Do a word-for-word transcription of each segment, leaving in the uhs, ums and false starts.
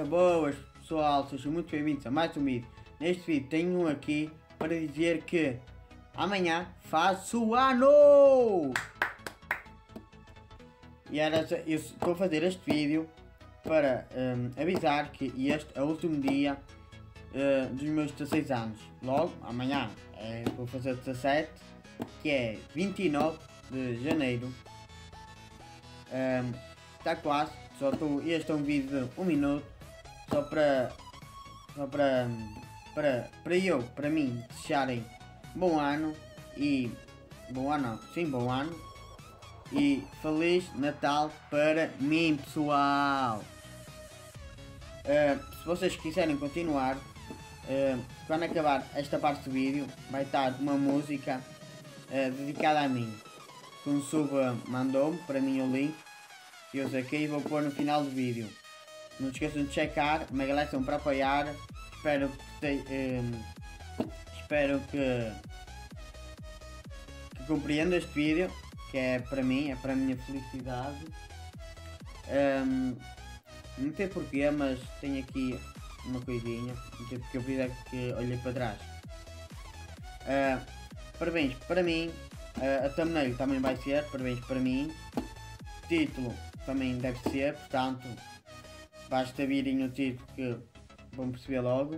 boas pessoal, sejam muito bem-vindos a mais um vídeo. Neste vídeo tenho um aqui para dizer que amanhã faço ano! E era, eu estou a fazer este vídeo para um, avisar que este é o último dia uh, dos meus dezasseis anos. Logo, amanhã é, vou fazer dezassete, que é vinte e nove de janeiro. Um, está quase, só estou, este é um vídeo de um minuto, só para, só para, para, para eu, para mim, desejarem bom ano e, bom ano, não, sim, bom ano e Feliz Natal para mim, pessoal. Uh, se vocês quiserem continuar, uh, quando acabar esta parte do vídeo, vai estar uma música uh, dedicada a mim. Um sub mandou-me para mim o link que eu saquei e vou pôr no final do vídeo. Não se esqueçam de checar, Mega Legion para apoiar. Espero que um, espero que, que compreendam este vídeo, que é para mim, é para a minha felicidade. Um, não sei porquê, mas tenho aqui uma coisinha, não sei porque eu fiz é que olhei para trás. Uh, parabéns para mim. Uh, a thumbnail também vai ser parabéns para mim. Título também deve ser, portanto basta virem o título que vão perceber logo.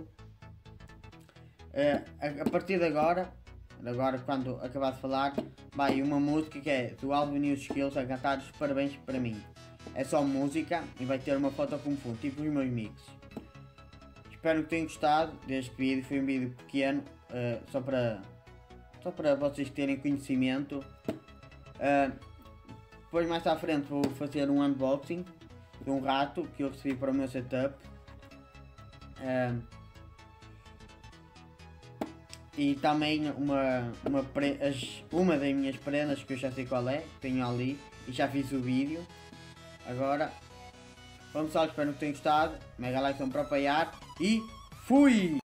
Uh, a, a partir de agora, agora quando acabar de falar, vai uma música que é do álbum New Skills a cantar os parabéns para mim. É só música e vai ter uma foto com fundo, tipo os meus mix. Espero que tenham gostado deste vídeo, foi um vídeo pequeno, uh, só para só para vocês terem conhecimento. Uh, depois mais à frente vou fazer um unboxing de um rato que eu recebi para o meu setup. Uh, e também uma, uma, pre, as, uma das minhas prendas que eu já sei qual é, tenho ali e já fiz o vídeo. Agora, vamos só, espero que tenham gostado. Mega Legion para apoiar e fui!